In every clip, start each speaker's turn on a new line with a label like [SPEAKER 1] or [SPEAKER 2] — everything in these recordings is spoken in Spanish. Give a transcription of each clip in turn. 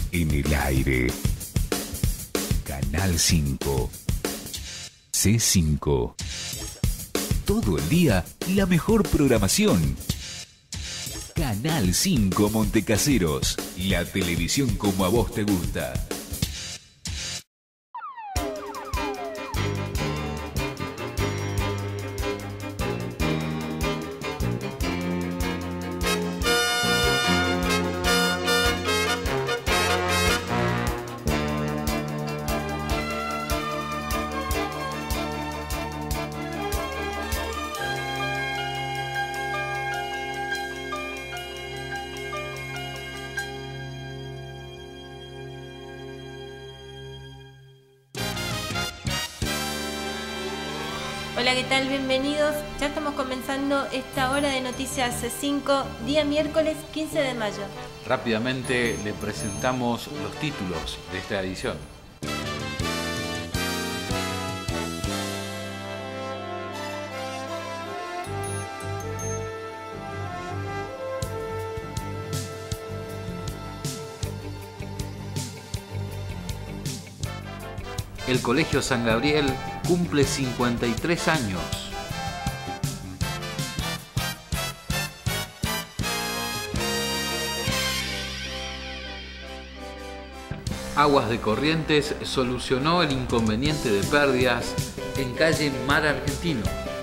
[SPEAKER 1] En el aire. Canal 5. C5. Todo el día, la mejor programación. Canal 5 Montecaseros. La televisión como a vos te gusta.
[SPEAKER 2] Hola, ¿qué tal? Bienvenidos. Ya estamos comenzando esta hora de Noticias C5, día miércoles 15 de mayo.
[SPEAKER 3] Rápidamente le presentamos los títulos de esta edición. El Colegio San Gabriel cumple 53 años. Aguas de Corrientes solucionó el inconveniente de pérdidas en calle Mar Argentino.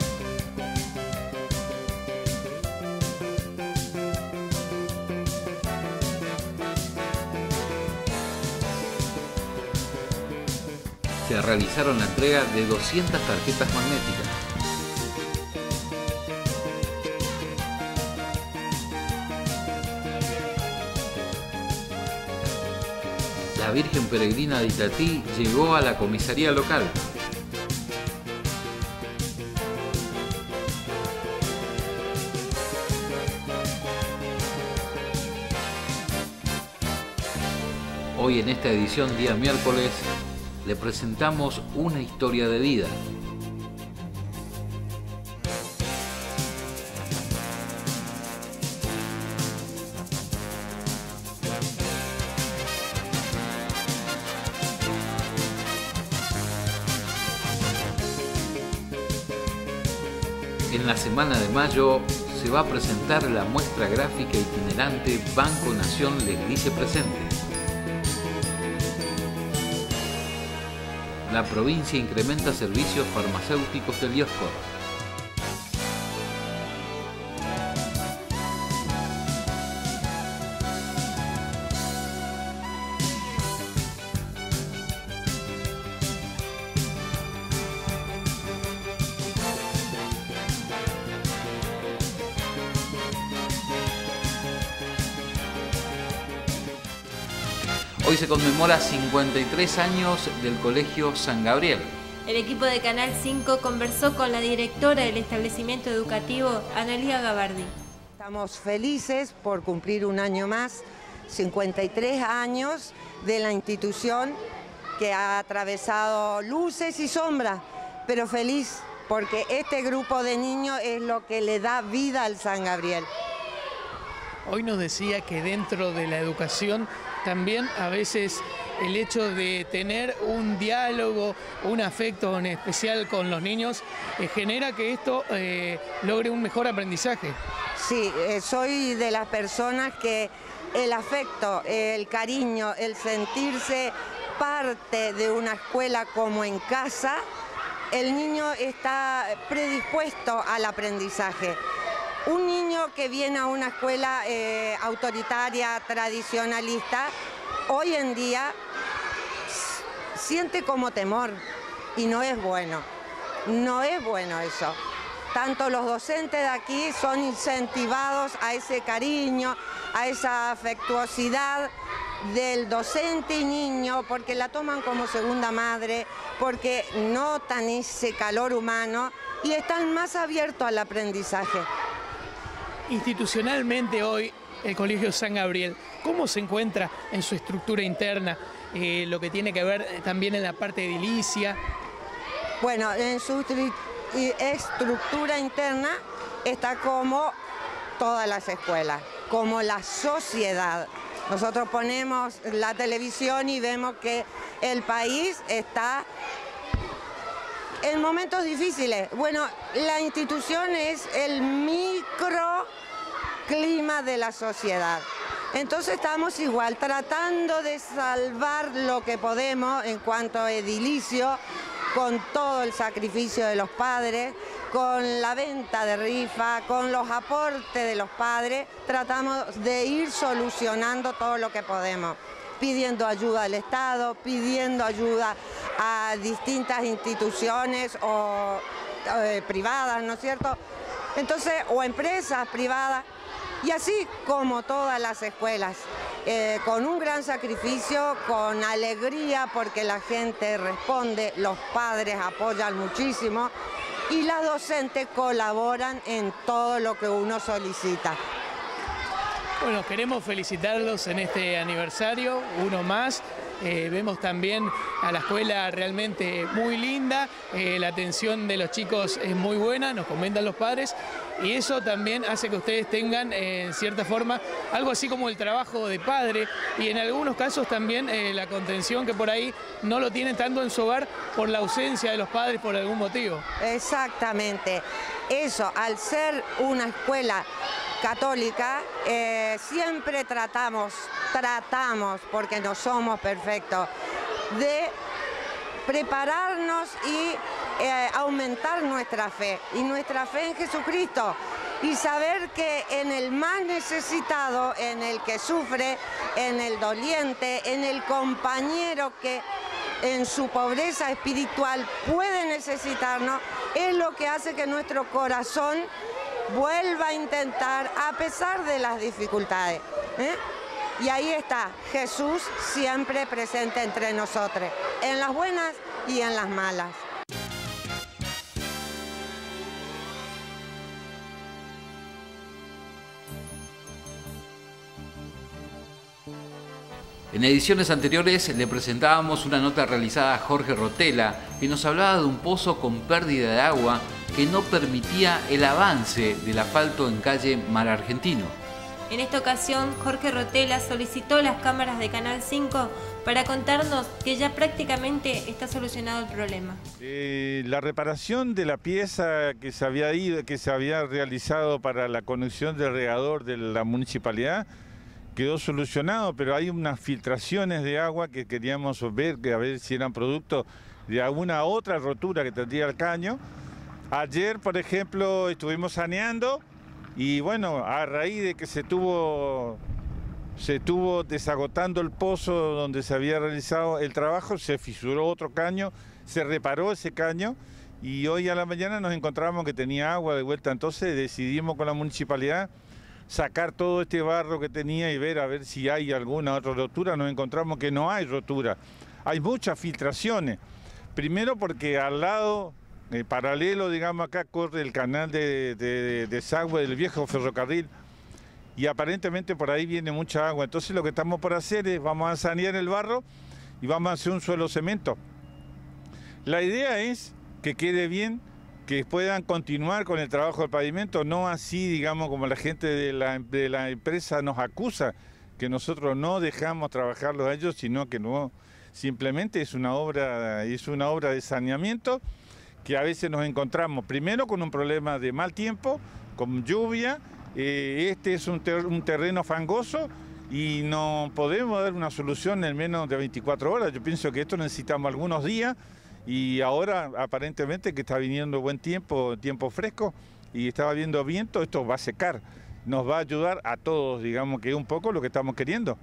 [SPEAKER 3] Se realizaron la entrega de 200 tarjetas magnéticas. La Virgen Peregrina de Itatí llegó a la comisaría local. Hoy en esta edición día miércoles le presentamos una historia de vida. En la semana de mayo se va a presentar la muestra gráfica itinerante Banco Nación les dice presente. La provincia incrementa servicios farmacéuticos del IOSCOR. Hoy se conmemora 53 años del Colegio San Gabriel.
[SPEAKER 2] El equipo de Canal 5 conversó con la directora del establecimiento educativo, Analía Gabardi.
[SPEAKER 4] Estamos felices por cumplir un año más, 53 años de la institución que ha atravesado luces y sombras, pero feliz porque este grupo de niños es lo que le da vida al San Gabriel.
[SPEAKER 5] Hoy nos decía que dentro de la educación también a veces el hecho de tener un diálogo, un afecto en especial con los niños, genera que esto logre un mejor aprendizaje.
[SPEAKER 4] Sí, soy de las personas que el afecto, el cariño, el sentirse parte de una escuela como en casa, el niño está predispuesto al aprendizaje. Un niño que viene a una escuela autoritaria, tradicionalista, hoy en día siente como temor y no es bueno. No es bueno eso. Tanto los docentes de aquí son incentivados a ese cariño, a esa afectuosidad del docente y niño, porque la toman como segunda madre, porque notan ese calor humano y están más abiertos al aprendizaje.
[SPEAKER 5] Institucionalmente hoy, el Colegio San Gabriel, ¿cómo se encuentra en su estructura interna? Lo que tiene que ver también en la parte edilicia.
[SPEAKER 4] Bueno, en su estructura interna está como todas las escuelas, como la sociedad. Nosotros ponemos la televisión y vemos que el país está en momentos difíciles. Bueno, la institución es el microclima de la sociedad. Entonces estamos igual tratando de salvar lo que podemos en cuanto a edilicio, con todo el sacrificio de los padres, con la venta de rifa, con los aportes de los padres, tratamos de ir solucionando todo lo que podemos, pidiendo ayuda al Estado, pidiendo ayuda a distintas instituciones o privadas, ¿no es cierto? Entonces, o empresas privadas, y así como todas las escuelas, con un gran sacrificio, con alegría porque la gente responde, los padres apoyan muchísimo y las docentes colaboran en todo lo que uno solicita.
[SPEAKER 5] Bueno, queremos felicitarlos en este aniversario, uno más. Vemos también a la escuela realmente muy linda, la atención de los chicos es muy buena, nos comentan los padres, y eso también hace que ustedes tengan, en cierta forma, algo así como el trabajo de padre, y en algunos casos también la contención que por ahí no lo tienen tanto en su hogar por la ausencia de los padres por algún motivo.
[SPEAKER 4] Exactamente. Eso, al ser una escuela católica, siempre tratamos, porque no somos perfectos, de prepararnos y aumentar nuestra fe, y nuestra fe en Jesucristo, y saber que en el más necesitado, en el que sufre, en el doliente, en el compañero que en su pobreza espiritual puede necesitarnos, es lo que hace que nuestro corazón vuelva a intentar a pesar de las dificultades. Y ahí está Jesús siempre presente entre nosotros, en las buenas y en las malas.
[SPEAKER 3] En ediciones anteriores le presentábamos una nota realizada a Jorge Rotela que nos hablaba de un pozo con pérdida de agua que no permitía el avance del asfalto en calle Mar Argentino.
[SPEAKER 2] En esta ocasión, Jorge Rotela solicitó las cámaras de Canal 5 para contarnos que ya prácticamente está solucionado el problema.
[SPEAKER 6] La reparación de la pieza que se había realizado para la conexión del regador de la municipalidad quedó solucionado, pero hay unas filtraciones de agua que queríamos ver, a ver si eran producto de alguna otra rotura que tendría el caño. Ayer, por ejemplo, estuvimos saneando y bueno, a raíz de que se estuvo desagotando el pozo donde se había realizado el trabajo, se fisuró otro caño, se reparó ese caño y hoy a la mañana nos encontramos que tenía agua de vuelta. Entonces decidimos con la municipalidad sacar todo este barro que tenía y ver a ver si hay alguna otra rotura. Nos encontramos que no hay rotura, hay muchas filtraciones. Primero porque al lado, paralelo, digamos, acá corre el canal de desagüe del viejo ferrocarril y aparentemente por ahí viene mucha agua. Entonces lo que estamos por hacer es, vamos a sanear el barro y vamos a hacer un suelo cemento. La idea es que quede bien, que puedan continuar con el trabajo del pavimento, no así, digamos, como la gente de la empresa nos acusa, que nosotros no dejamos trabajarlos a ellos, sino que no, simplemente es una obra de saneamiento que a veces nos encontramos primero con un problema de mal tiempo, con lluvia, este es un terreno fangoso y no podemos dar una solución en menos de 24 horas. Yo pienso que esto necesitamos algunos días. Y ahora aparentemente que está viniendo buen tiempo, tiempo fresco y estaba viendo viento, esto va a secar, nos va a ayudar a todos, digamos que es un poco lo que estamos queriendo.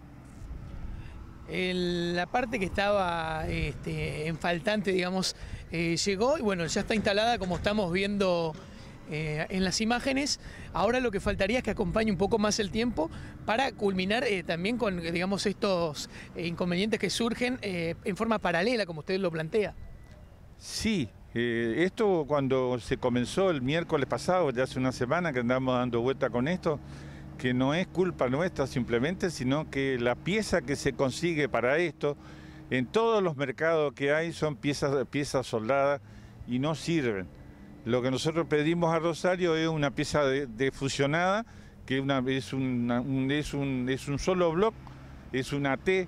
[SPEAKER 5] La parte que estaba en faltante, digamos, llegó y bueno, ya está instalada como estamos viendo en las imágenes. Ahora lo que faltaría es que acompañe un poco más el tiempo para culminar también con, digamos, estos inconvenientes que surgen en forma paralela, como usted lo plantea.
[SPEAKER 6] Sí, esto cuando se comenzó el miércoles pasado, ya hace una semana que andamos dando vuelta con esto, que no es culpa nuestra simplemente, sino que la pieza que se consigue para esto, en todos los mercados que hay son piezas soldadas y no sirven. Lo que nosotros pedimos a Rosario es una pieza de fusionada, que es un solo bloque es una T.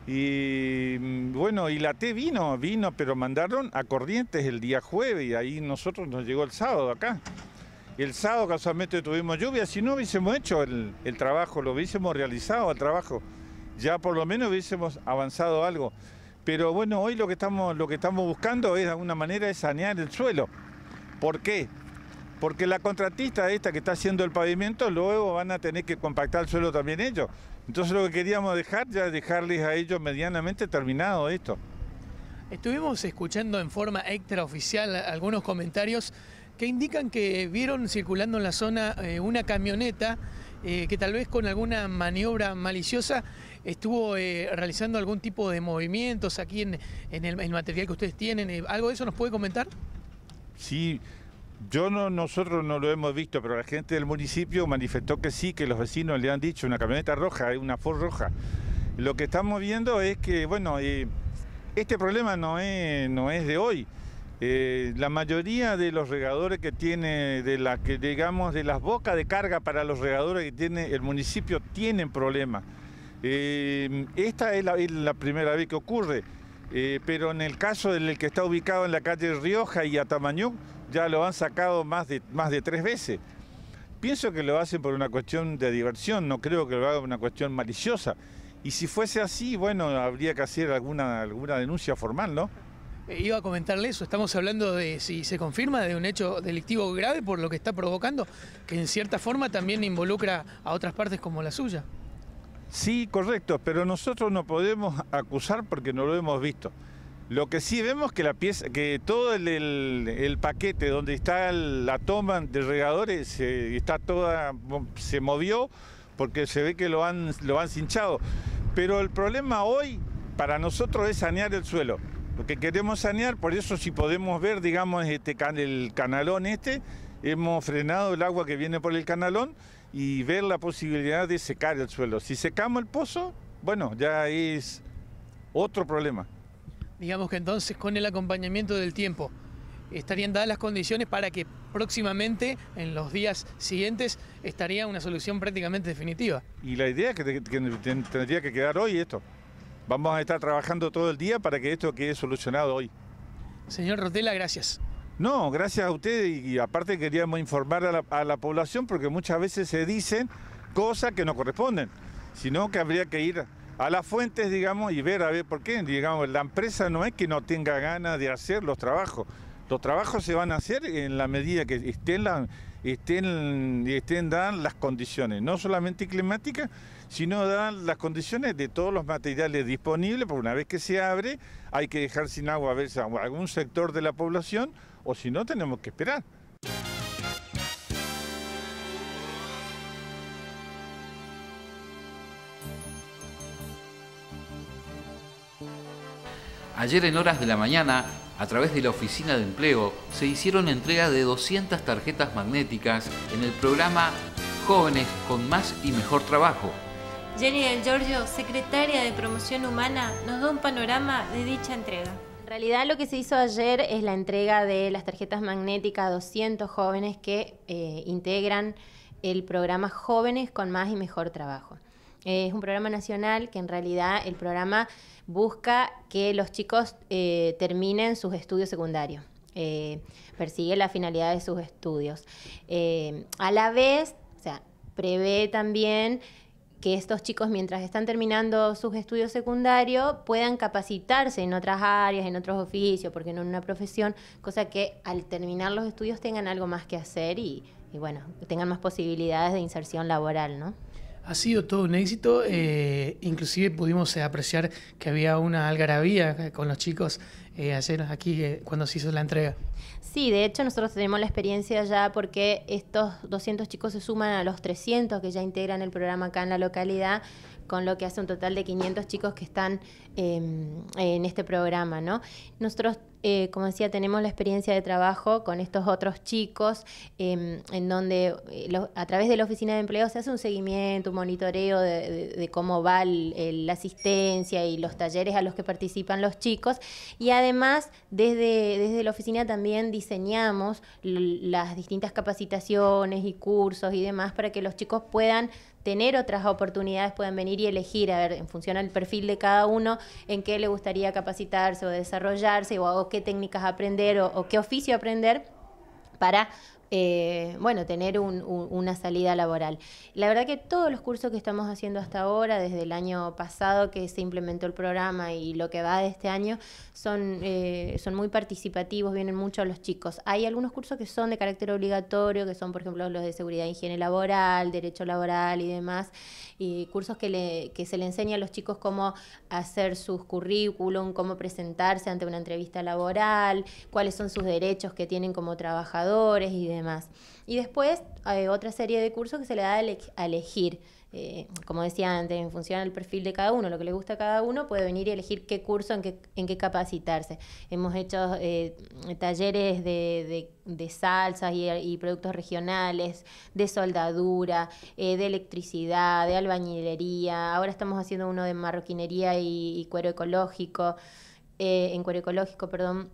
[SPEAKER 6] Y bueno, y la T vino, pero mandaron a Corrientes el día jueves y ahí nosotros nos llegó el sábado acá. El sábado casualmente tuvimos lluvia, si no hubiésemos hecho el trabajo, lo hubiésemos realizado el trabajo, ya por lo menos hubiésemos avanzado algo. Pero bueno, hoy lo que estamos buscando es de alguna manera es sanear el suelo. ¿Por qué? Porque la contratista esta que está haciendo el pavimento, luego van a tener que compactar el suelo también ellos. Entonces lo que queríamos dejarles a ellos medianamente terminado esto.
[SPEAKER 5] Estuvimos escuchando en forma extraoficial algunos comentarios que indican que vieron circulando en la zona una camioneta que tal vez con alguna maniobra maliciosa estuvo realizando algún tipo de movimientos aquí en el material que ustedes tienen. ¿Algo de eso nos puede comentar?
[SPEAKER 6] Sí, nosotros no lo hemos visto, pero la gente del municipio manifestó que sí, que los vecinos le han dicho una camioneta roja, una Ford roja. Lo que estamos viendo es que, bueno, este problema no es de hoy. La mayoría de los regadores que tiene, de las bocas de carga para los regadores que tiene el municipio tienen problemas. Esta es la primera vez que ocurre, pero en el caso del que está ubicado en la calle Rioja y Atamañuc, ya lo han sacado más de 3 veces. Pienso que lo hacen por una cuestión de diversión, no creo que lo hagan por una cuestión maliciosa. Y si fuese así, bueno, habría que hacer alguna denuncia formal, ¿no?
[SPEAKER 5] Iba a comentarle eso, estamos hablando de si se confirma de un hecho delictivo grave por lo que está provocando, que en cierta forma también involucra a otras partes como la suya.
[SPEAKER 6] Sí, correcto, pero nosotros no podemos acusar porque no lo hemos visto. Lo que sí vemos que todo el paquete donde está la toma de regadores se movió porque se ve que lo han cinchado. Pero el problema hoy para nosotros es sanear el suelo. Lo que queremos sanear, por eso si podemos ver, digamos, el canalón hemos frenado el agua que viene por el canalón y ver la posibilidad de secar el suelo. Si secamos el pozo, bueno, ya es otro problema.
[SPEAKER 5] Digamos que entonces con el acompañamiento del tiempo estarían dadas las condiciones para que próximamente, en los días siguientes, estaría una solución prácticamente definitiva.
[SPEAKER 6] Y la idea es que tendría que quedar hoy esto. Vamos a estar trabajando todo el día para que esto quede solucionado hoy.
[SPEAKER 5] Señor Rotella, gracias.
[SPEAKER 6] No, gracias a ustedes y aparte queríamos informar a la población porque muchas veces se dicen cosas que no corresponden, sino que habría que ir a las fuentes, digamos, y ver a ver por qué. Digamos, la empresa no es que no tenga ganas de hacer los trabajos. Los trabajos se van a hacer en la medida que estén dadas las condiciones, no solamente climáticas, sino dadas las condiciones de todos los materiales disponibles, porque una vez que se abre hay que dejar sin agua a veces a algún sector de la población, o si no tenemos que esperar.
[SPEAKER 3] Ayer en horas de la mañana, a través de la Oficina de Empleo, se hicieron entrega de 200 tarjetas magnéticas en el programa Jóvenes con Más y Mejor Trabajo.
[SPEAKER 2] Jenny Del Giorgio, secretaria de Promoción Humana, nos da un panorama de dicha entrega.
[SPEAKER 7] En realidad lo que se hizo ayer es la entrega de las tarjetas magnéticas a 200 jóvenes que integran el programa Jóvenes con Más y Mejor Trabajo. Es un programa nacional que en realidad el programa busca que los chicos terminen sus estudios secundarios, persigue la finalidad de sus estudios. A la vez, o sea, prevé también que estos chicos, mientras están terminando sus estudios secundarios, puedan capacitarse en otras áreas, en otros oficios, porque no en una profesión, cosa que al terminar los estudios tengan algo más que hacer y bueno, tengan más posibilidades de inserción laboral, ¿no?
[SPEAKER 5] Ha sido todo un éxito, inclusive pudimos apreciar que había una algarabía con los chicos ayer aquí cuando se hizo la entrega.
[SPEAKER 7] Sí, de hecho nosotros tenemos la experiencia ya porque estos 200 chicos se suman a los 300 que ya integran el programa acá en la localidad, con lo que hace un total de 500 chicos que están en este programa, ¿no? Nosotros, como decía, tenemos la experiencia de trabajo con estos otros chicos, en donde a través de la Oficina de Empleo se hace un seguimiento, un monitoreo de cómo va la asistencia y los talleres a los que participan los chicos, y además desde la oficina también diseñamos las distintas capacitaciones y cursos y demás para que los chicos puedan tener otras oportunidades, puedan venir y elegir, a ver, en función del perfil de cada uno, en qué le gustaría capacitarse o desarrollarse, o qué técnicas aprender, o qué oficio aprender para tener una salida laboral. La verdad que todos los cursos que estamos haciendo hasta ahora, desde el año pasado que se implementó el programa y lo que va de este año, son muy participativos, vienen mucho los chicos. Hay algunos cursos que son de carácter obligatorio, que son, por ejemplo, los de seguridad e higiene laboral, derecho laboral y demás, y cursos que se le enseña a los chicos cómo hacer sus currículum, cómo presentarse ante una entrevista laboral, cuáles son sus derechos que tienen como trabajadores y demás. Y después hay otra serie de cursos que se le da a elegir. Como decía antes, en función del perfil de cada uno, lo que le gusta a cada uno, puede venir y elegir qué curso, en qué capacitarse. Hemos hecho talleres de salsas y productos regionales, de soldadura, de electricidad, de albañilería. Ahora estamos haciendo uno de marroquinería y cuero ecológico, en cuero ecológico, perdón.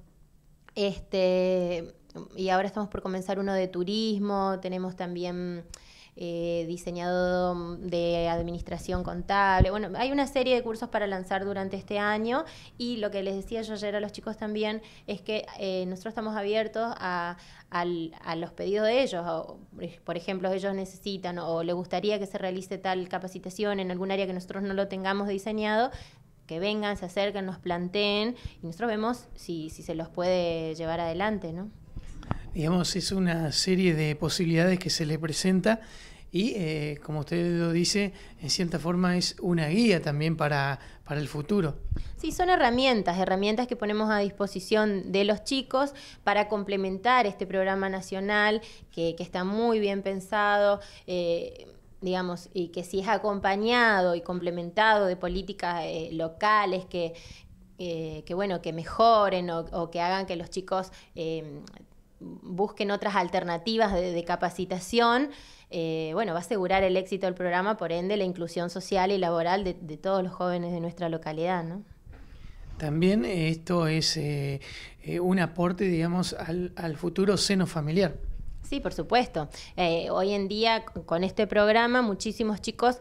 [SPEAKER 7] Y ahora estamos por comenzar uno de turismo, tenemos también diseñado de administración contable. Bueno, hay una serie de cursos para lanzar durante este año, y lo que les decía yo ayer a los chicos también es que nosotros estamos abiertos a los pedidos de ellos. Por ejemplo, ellos necesitan o les gustaría que se realice tal capacitación en algún área que nosotros no lo tengamos diseñado, que vengan, se acerquen, nos planteen y nosotros vemos si se los puede llevar adelante, ¿no?
[SPEAKER 5] Digamos, es una serie de posibilidades que se le presenta y, como usted lo dice, en cierta forma es una guía también para el futuro.
[SPEAKER 7] Sí, son herramientas que ponemos a disposición de los chicos para complementar este programa nacional que está muy bien pensado, digamos, y que si es acompañado y complementado de políticas locales que mejoren o que hagan que los chicos busquen otras alternativas de capacitación, va a asegurar el éxito del programa, por ende la inclusión social y laboral de todos los jóvenes de nuestra localidad, ¿no?
[SPEAKER 5] También esto es un aporte, digamos, al futuro seno familiar.
[SPEAKER 7] Sí, por supuesto. Hoy en día, con este programa, muchísimos chicos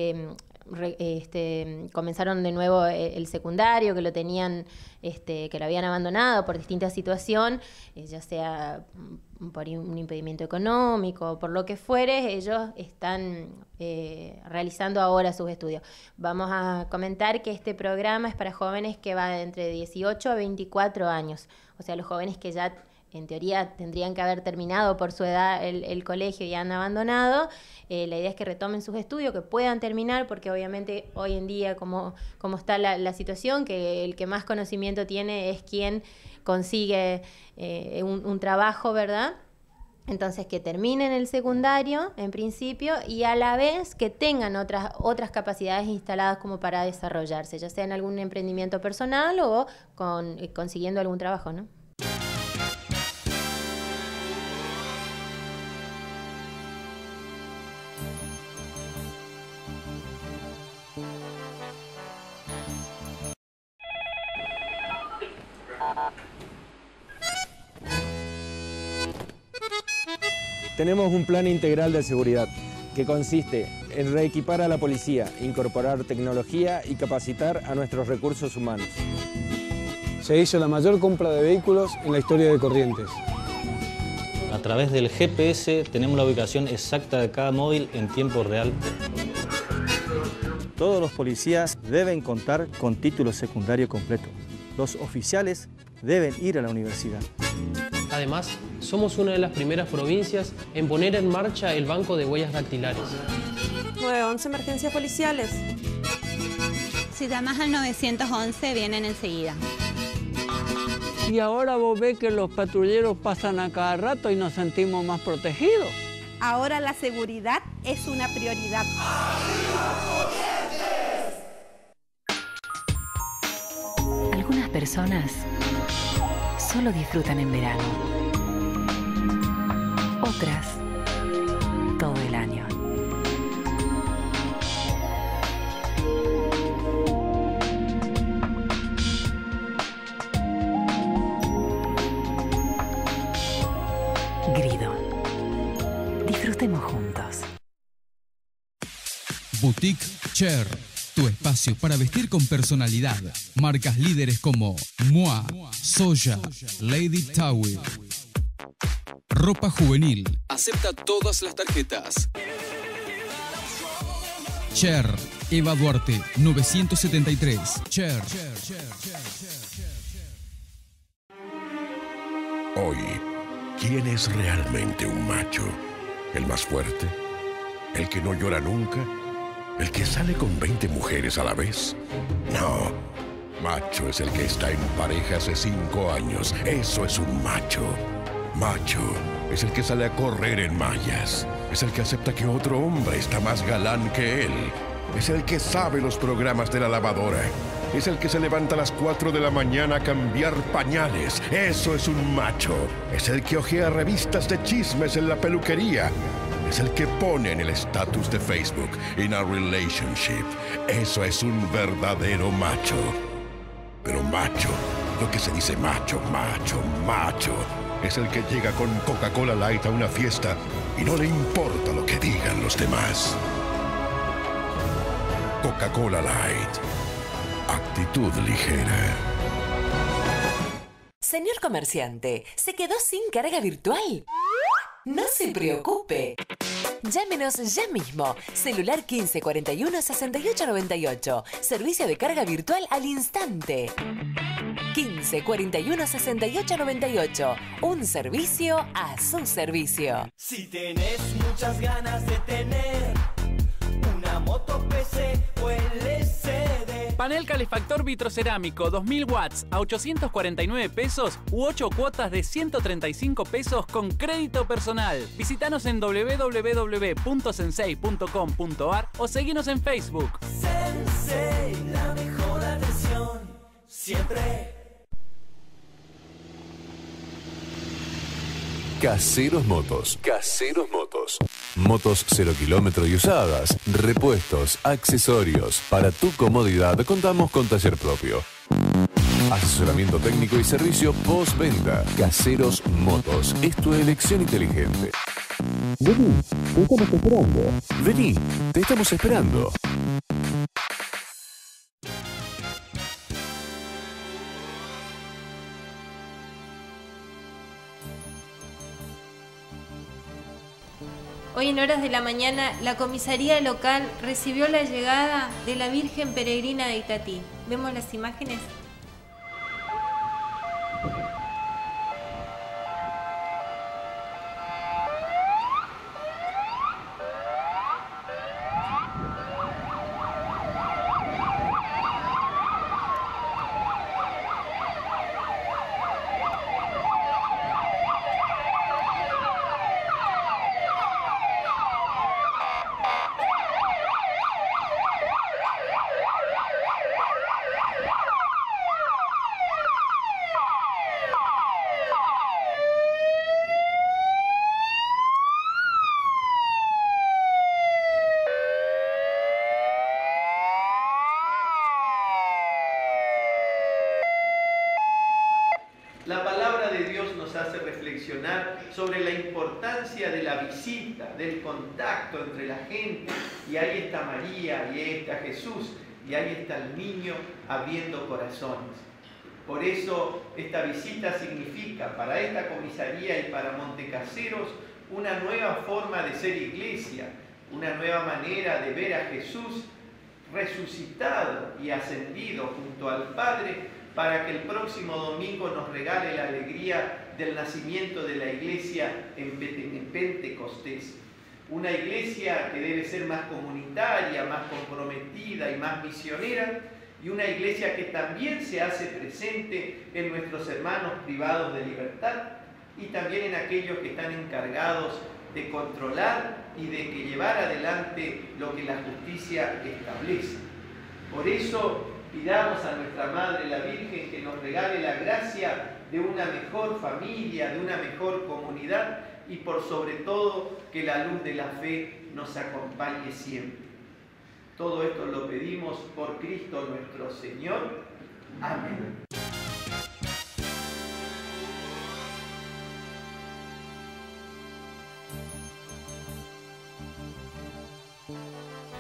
[SPEAKER 7] comenzaron de nuevo el secundario, que lo tenían, que lo habían abandonado por distinta situación, ya sea por un impedimento económico o por lo que fuere. Ellos están realizando ahora sus estudios. Vamos a comentar que este programa es para jóvenes que va de entre 18 a 24 años, o sea, los jóvenes que ya en teoría tendrían que haber terminado por su edad el colegio y han abandonado. La idea es que retomen sus estudios, que puedan terminar, porque obviamente hoy en día, como está la situación, que el que más conocimiento tiene es quien consigue un trabajo, ¿verdad? Entonces, que terminen el secundario, en principio, y a la vez que tengan otras capacidades instaladas como para desarrollarse, ya sea en algún emprendimiento personal o consiguiendo algún trabajo, ¿no?
[SPEAKER 8] Tenemos un plan integral de seguridad que consiste en reequipar a la policía, incorporar tecnología y capacitar a nuestros recursos humanos.
[SPEAKER 9] Se hizo la mayor compra de vehículos en la historia de Corrientes.
[SPEAKER 10] A través del GPS tenemos la ubicación exacta de cada móvil en tiempo real.
[SPEAKER 11] Todos los policías deben contar con título secundario completo. Los oficiales deben ir a la universidad.
[SPEAKER 12] Además, somos una de las primeras provincias en poner en marcha el banco de huellas dactilares.
[SPEAKER 13] 911 emergencias policiales.
[SPEAKER 14] Si llamas al 911 vienen enseguida.
[SPEAKER 15] Y ahora vos ves que los patrulleros pasan a cada rato y nos sentimos más protegidos.
[SPEAKER 13] Ahora la seguridad es una prioridad.
[SPEAKER 16] Algunas personas solo disfrutan en verano. Otras, todo el año. Grido. Disfrutemos juntos.
[SPEAKER 17] Boutique Cher, tu espacio para vestir con personalidad. Marcas líderes como Moa, Soya, Lady Towel. Ropa juvenil. Acepta todas las tarjetas. Cher, Eva Duarte, 973. Cher.
[SPEAKER 18] Hoy, ¿quién es realmente un macho? ¿El más fuerte? ¿El que no llora nunca? ¿El que sale con 20 mujeres a la vez? No. Macho es el que está en pareja hace 5 años. Eso es un macho. Macho es el que sale a correr en mallas. Es el que acepta que otro hombre está más galán que él. Es el que sabe los programas de la lavadora. Es el que se levanta a las 4 de la mañana a cambiar pañales. Eso es un macho. Es el que hojea revistas de chismes en la peluquería. Es el que pone en el estatus de Facebook "in a relationship". Eso es un verdadero macho. Pero macho, lo que se dice macho, es el que llega con Coca-Cola Light a una fiesta y no le importa lo que digan los demás. Coca-Cola Light. Actitud ligera.
[SPEAKER 19] Señor comerciante, ¿se quedó sin carga virtual? No se preocupe. Llámenos ya mismo. Celular 1541 6898. Servicio de carga virtual al instante. 1541 6898. Un servicio a su servicio.
[SPEAKER 20] Si tenés muchas ganas de tener una moto PC o LCD.
[SPEAKER 21] Panel calefactor vitrocerámico 2000 watts a 849 pesos u 8 cuotas de 135 pesos con crédito personal. Visítanos en www.sensei.com.ar o seguinos en Facebook.
[SPEAKER 20] Sensei, la mejor atención, siempre.
[SPEAKER 22] Caseros Motos. Motos 0 kilómetro y usadas, repuestos, accesorios. Para tu comodidad contamos con taller propio. Asesoramiento técnico y servicio postventa. Caseros Motos. Es tu elección inteligente. Vení, te estamos esperando. Vení, te estamos esperando.
[SPEAKER 2] Hoy en horas de la mañana, la comisaría local recibió la llegada de la Virgen Peregrina de Itatí. ¿Vemos las imágenes?
[SPEAKER 23] Sobre la importancia de la visita, del contacto entre la gente, y ahí está María, y ahí está Jesús, y ahí está el niño abriendo corazones. Por eso esta visita significa para esta comisaría y para Montecaseros una nueva forma de ser iglesia, una nueva manera de ver a Jesús resucitado y ascendido junto al Padre, para que el próximo domingo nos regale la alegría del nacimiento de la iglesia en Pentecostés. Una iglesia que debe ser más comunitaria, más comprometida y más misionera, y una iglesia que también se hace presente en nuestros hermanos privados de libertad y también en aquellos que están encargados de controlar y de que llevar adelante lo que la justicia establece. Por eso pidamos a nuestra Madre la Virgen que nos regale la gracia de una mejor familia, de una mejor comunidad y por sobre todo que la luz de la fe nos acompañe siempre. Todo esto lo pedimos por Cristo nuestro Señor. Amén.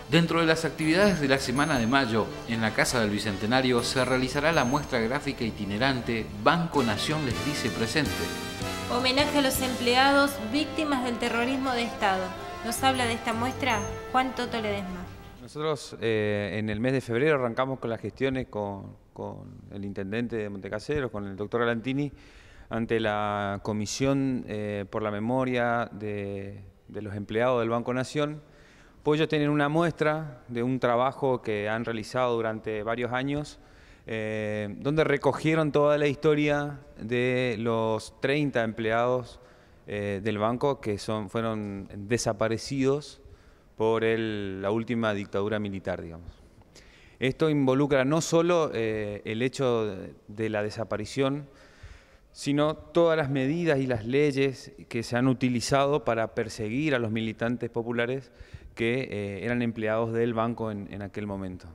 [SPEAKER 3] Dentro de las actividades de la Semana de Mayo, en la Casa del Bicentenario se realizará la muestra gráfica itinerante Banco Nación les dice presente.
[SPEAKER 2] Homenaje a los empleados víctimas del terrorismo de Estado. Nos habla de esta muestra Juan Toto Ledesma.
[SPEAKER 1] Nosotros en el mes de febrero arrancamos con las gestiones con el intendente de Montecaseros, con el doctor Galantini, ante la Comisión por la Memoria de los Empleados del Banco Nación. Pues ellos tienen una muestra de un trabajo que han realizado durante varios años, donde recogieron toda la historia de los 30 empleados del banco que fueron desaparecidos por la última dictadura militar, digamos. Esto involucra no solo el hecho de la desaparición, sino todas las medidas y las leyes que se han utilizado para perseguir a los militantes populares que eran empleados del banco en aquel momento.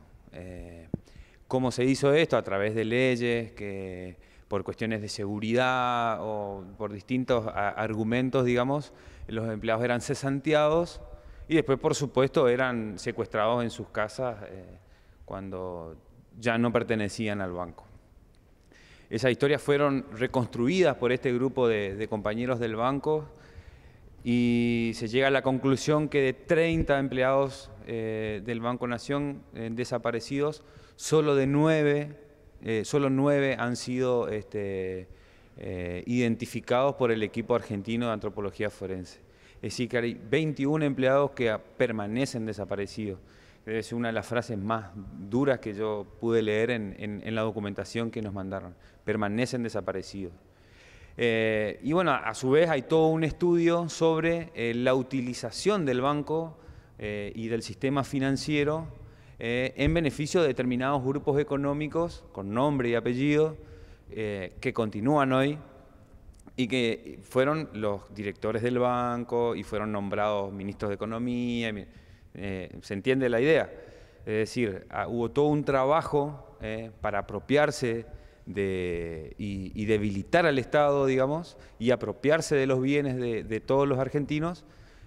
[SPEAKER 1] ¿Cómo se hizo esto? A través de leyes que por cuestiones de seguridad o por distintos argumentos, digamos, los empleados eran cesanteados y después, por supuesto, eran secuestrados en sus casas cuando ya no pertenecían al banco. Esas historias fueron reconstruidas por este grupo de compañeros del banco y se llega a la conclusión que de 30 empleados del Banco Nación desaparecidos, solo 9 han sido identificados por el equipo argentino de antropología forense. Es decir, que hay 21 empleados que permanecen desaparecidos. Debe ser una de las frases más duras que yo pude leer en la documentación que nos mandaron. Permanecen desaparecidos. Y bueno, a su vez hay todo un estudio sobre la utilización del banco y del sistema financiero en beneficio de determinados grupos económicos con nombre y apellido que continúan hoy y que fueron los directores del banco y fueron nombrados ministros de Economía. ¿Se entiende la idea? Es decir, hubo todo un trabajo para apropiarse y debilitar al Estado, digamos, y apropiarse de los bienes de todos los argentinos,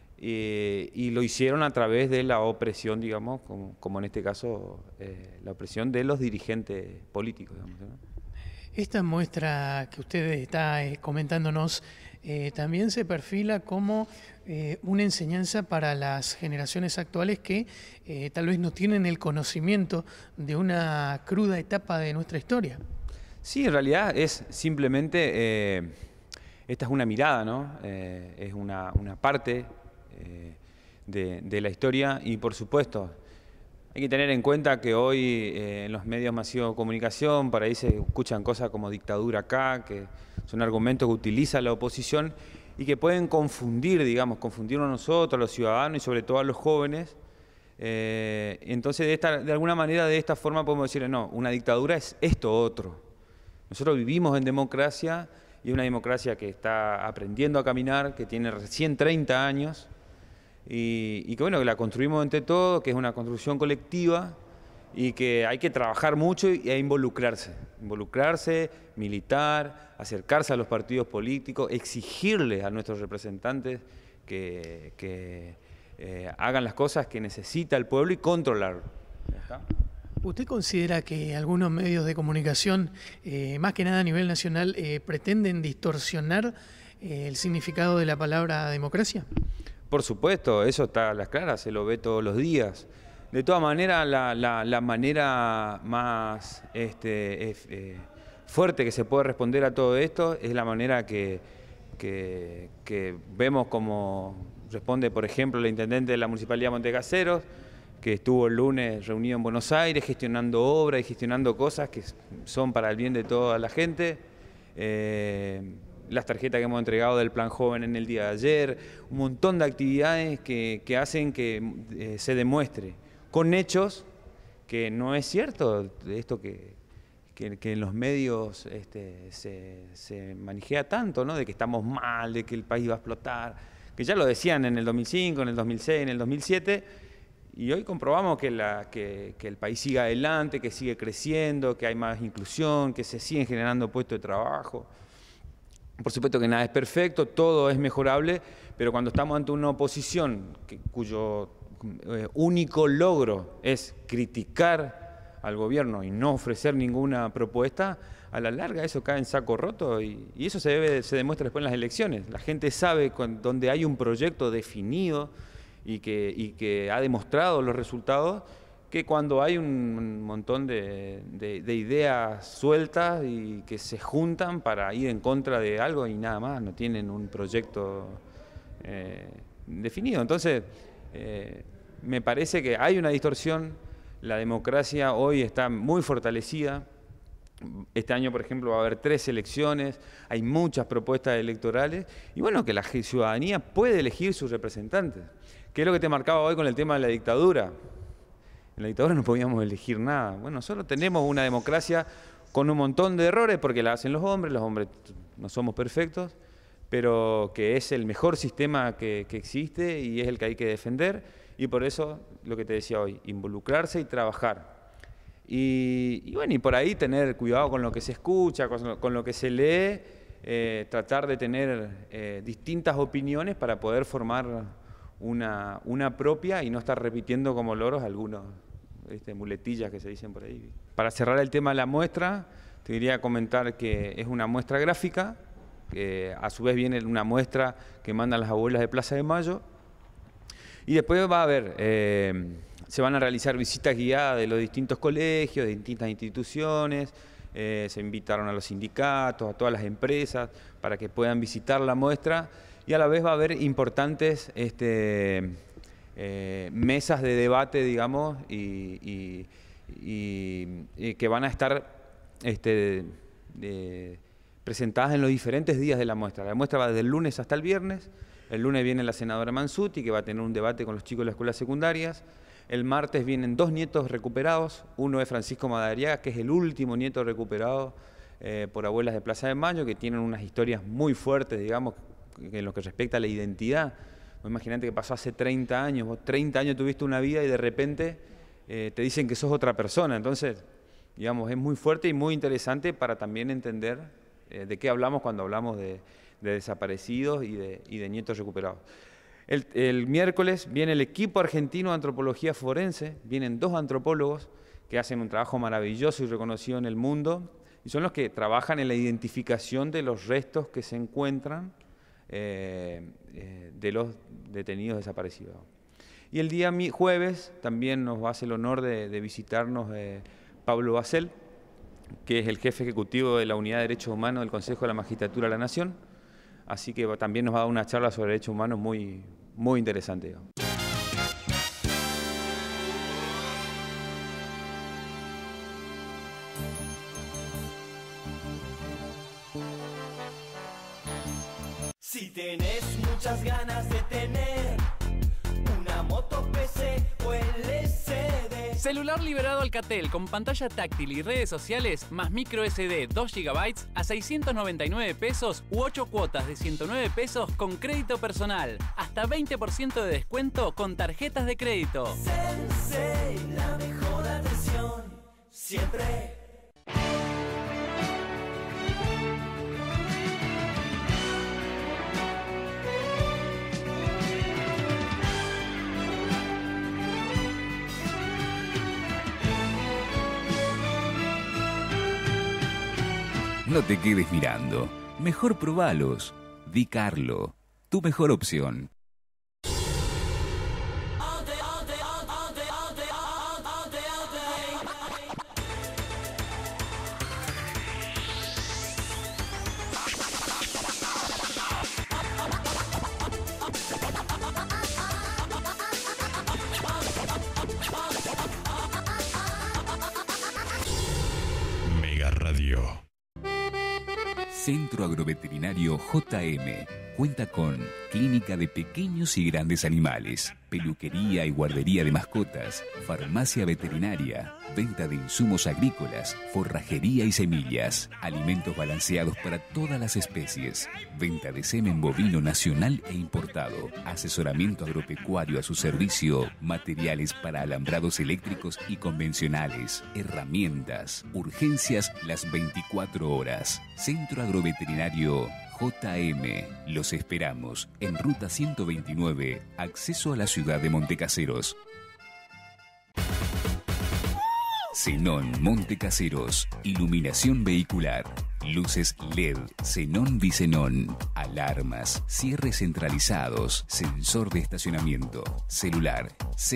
[SPEAKER 1] y lo hicieron a través de la opresión, digamos, como en este caso la opresión de los dirigentes políticos, digamos, ¿no?
[SPEAKER 5] Esta muestra que usted está comentándonos también se perfila como una enseñanza para las generaciones actuales que tal vez no tienen el conocimiento de una cruda etapa de nuestra historia.
[SPEAKER 1] Sí, en realidad es simplemente, esta es una mirada, ¿no? Es una parte de la historia y, por supuesto, hay que tener en cuenta que hoy en los medios masivos de comunicación por ahí se escuchan cosas como dictadura acá, que son argumentos que utiliza la oposición y que pueden confundir, digamos, confundirnos a nosotros, a los ciudadanos y sobre todo a los jóvenes. Entonces, de alguna manera, de esta forma podemos decirle, no, una dictadura es esto otro. Nosotros vivimos en democracia y una democracia que está aprendiendo a caminar, que tiene recién 30 años y que bueno, que la construimos entre todos, que es una construcción colectiva y que hay que trabajar mucho e involucrarse, militar, acercarse a los partidos políticos, exigirles a nuestros representantes que hagan las cosas que necesita el pueblo y controlarlo.
[SPEAKER 5] ¿Usted considera que algunos medios de comunicación, más que nada a nivel nacional, pretenden distorsionar el significado de la palabra democracia?
[SPEAKER 1] Por supuesto, eso está a las claras, se lo ve todos los días. De todas maneras, la manera más fuerte que se puede responder a todo esto es la manera que vemos como responde, por ejemplo, el intendente de la Municipalidad de Montecaseros, que estuvo el lunes reunido en Buenos Aires gestionando obras y gestionando cosas que son para el bien de toda la gente. Las tarjetas que hemos entregado del Plan Joven en el día de ayer, un montón de actividades que hacen que se demuestre con hechos que no es cierto esto que en los medios se manijea tanto, ¿no? De que estamos mal, de que el país va a explotar, que ya lo decían en el 2005, en el 2006, en el 2007, y hoy comprobamos que el país sigue adelante, que sigue creciendo, que hay más inclusión, que se siguen generando puestos de trabajo. Por supuesto que nada es perfecto, todo es mejorable, pero cuando estamos ante una oposición único logro es criticar al gobierno y no ofrecer ninguna propuesta, a la larga eso cae en saco roto y eso se demuestra después en las elecciones. La gente sabe donde hay un proyecto definido y que ha demostrado los resultados, que cuando hay un montón de ideas sueltas y que se juntan para ir en contra de algo y nada más, no tienen un proyecto definido. Entonces, me parece que hay una distorsión, la democracia hoy está muy fortalecida. Este año, por ejemplo, va a haber 3 elecciones, hay muchas propuestas electorales y bueno, que la ciudadanía puede elegir sus representantes. ¿Qué es lo que te marcaba hoy con el tema de la dictadura? En la dictadura no podíamos elegir nada. Bueno, solo tenemos una democracia con un montón de errores porque la hacen los hombres no somos perfectos, pero que es el mejor sistema que existe y es el que hay que defender y por eso, lo que te decía hoy, involucrarse y trabajar. Y bueno, y por ahí tener cuidado con lo que se escucha, con lo que se lee, tratar de tener distintas opiniones para poder formar una propia y no estar repitiendo como loros algunos muletillas que se dicen por ahí. Para cerrar el tema de la muestra, te quería comentar que es una muestra gráfica, que a su vez viene una muestra que mandan las abuelas de Plaza de Mayo, y después va a haber, se van a realizar visitas guiadas de los distintos colegios, de distintas instituciones, se invitaron a los sindicatos, a todas las empresas, para que puedan visitar la muestra, y a la vez va a haber importantes mesas de debate, digamos, y que van a estar presentadas en los diferentes días de la muestra. La muestra va desde el lunes hasta el viernes. El lunes viene la senadora Mansuti, que va a tener un debate con los chicos de las escuelas secundarias. El martes vienen 2 nietos recuperados. Uno es Francisco Madariaga, que es el último nieto recuperado por abuelas de Plaza de Mayo, que tienen unas historias muy fuertes, digamos, en lo que respecta a la identidad. Imagínate que pasó hace 30 años, vos 30 años tuviste una vida y de repente te dicen que sos otra persona. Entonces, digamos, es muy fuerte y muy interesante para también entender de qué hablamos cuando hablamos de desaparecidos y de nietos recuperados. El miércoles viene el equipo argentino de antropología forense, vienen 2 antropólogos que hacen un trabajo maravilloso y reconocido en el mundo, y son los que trabajan en la identificación de los restos que se encuentran de los detenidos desaparecidos. Y el día jueves también nos va a hacer el honor de visitarnos Pablo Basel, que es el jefe ejecutivo de la Unidad de Derechos Humanos del Consejo de la Magistratura de la Nación. Así que también nos va a dar una charla sobre derechos humanos muy, muy interesante, digamos.
[SPEAKER 20] Si tenés muchas ganas de tener una moto PC o LCD,
[SPEAKER 21] celular liberado Alcatel con pantalla táctil y redes sociales más micro SD 2 GB a 699 pesos u 8 cuotas de 109 pesos con crédito personal. Hasta 20% de descuento con tarjetas de crédito.
[SPEAKER 20] Sensei, la mejor atención siempre.
[SPEAKER 4] No te quedes mirando. Mejor probalos. Di Carlo, tu mejor opción.
[SPEAKER 18] Mega Radio.
[SPEAKER 4] Centro Agroveterinario JM cuenta con clínica de pequeños y grandes animales, peluquería y guardería de mascotas, farmacia veterinaria, venta de insumos agrícolas, forrajería y semillas, alimentos balanceados para todas las especies, venta de semen bovino nacional e importado, asesoramiento agropecuario a su servicio, materiales para alambrados eléctricos y convencionales, herramientas, urgencias las 24 horas. Centro Agroveterinario JM. Los esperamos en Ruta 129, acceso a la ciudad. ciudad de Montecaseros. Xenón Montecaseros, iluminación vehicular, luces LED, xenón bisenón, alarmas, cierres centralizados, sensor de estacionamiento, celular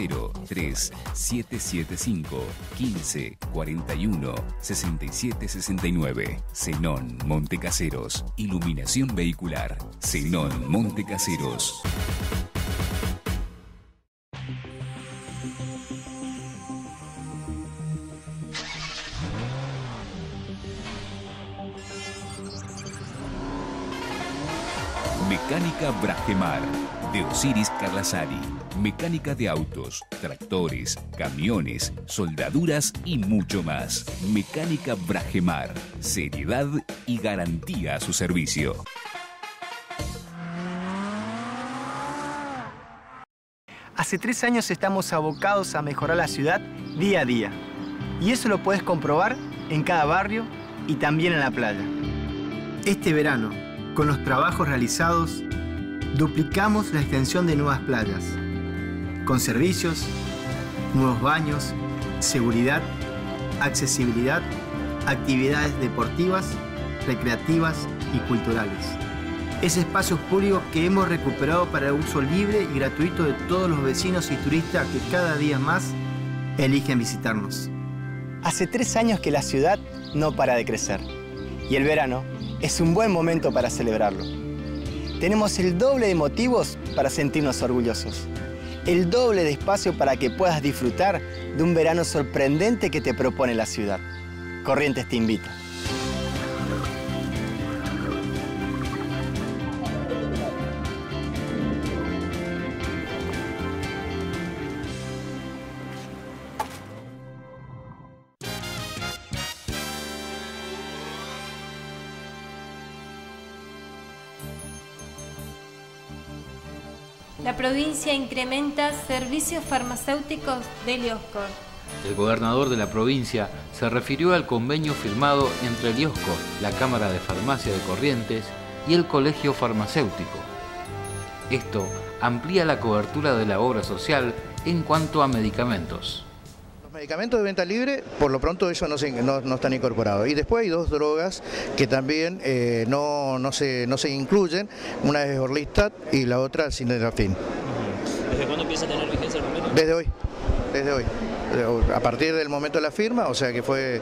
[SPEAKER 4] 03775 15 41 67 69. Xenón Montecaseros, iluminación vehicular, xenón Montecaseros. Mecánica Brajemar, de Osiris Carlasari. Mecánica de autos, tractores, camiones, soldaduras y mucho más. Mecánica Brajemar, seriedad y garantía a su servicio.
[SPEAKER 6] Hace 3 años estamos abocados a mejorar la ciudad día a día. Y eso lo puedes comprobar en cada barrio y también en la playa. Este verano, con los trabajos realizados, duplicamos la extensión de nuevas playas, con servicios, nuevos baños, seguridad, accesibilidad, actividades deportivas, recreativas y culturales. Es espacios públicos que hemos recuperado para el uso libre y gratuito de todos los vecinos y turistas que cada día más eligen visitarnos. Hace 3 años que la ciudad no para de crecer y el verano es un buen momento para celebrarlo. Tenemos el doble de motivos para sentirnos orgullosos. El doble de espacio para que puedas disfrutar de un verano sorprendente que te propone la ciudad. Corrientes te invita.
[SPEAKER 2] La provincia incrementa servicios farmacéuticos de Elioscor.
[SPEAKER 3] El gobernador de la provincia se refirió al convenio firmado entre Elioscor, la Cámara de Farmacia de Corrientes y el Colegio Farmacéutico. Esto amplía la cobertura de la obra social en cuanto a medicamentos.
[SPEAKER 7] Los medicamentos de venta libre, por lo pronto ellos no están incorporados. Y después hay 2 drogas que también no se incluyen. Una es Orlistat y la otra Sildenafil.
[SPEAKER 10] ¿Desde cuándo empieza a tener vigencia el convenio?
[SPEAKER 7] Desde hoy. A partir del momento de la firma, o sea que fue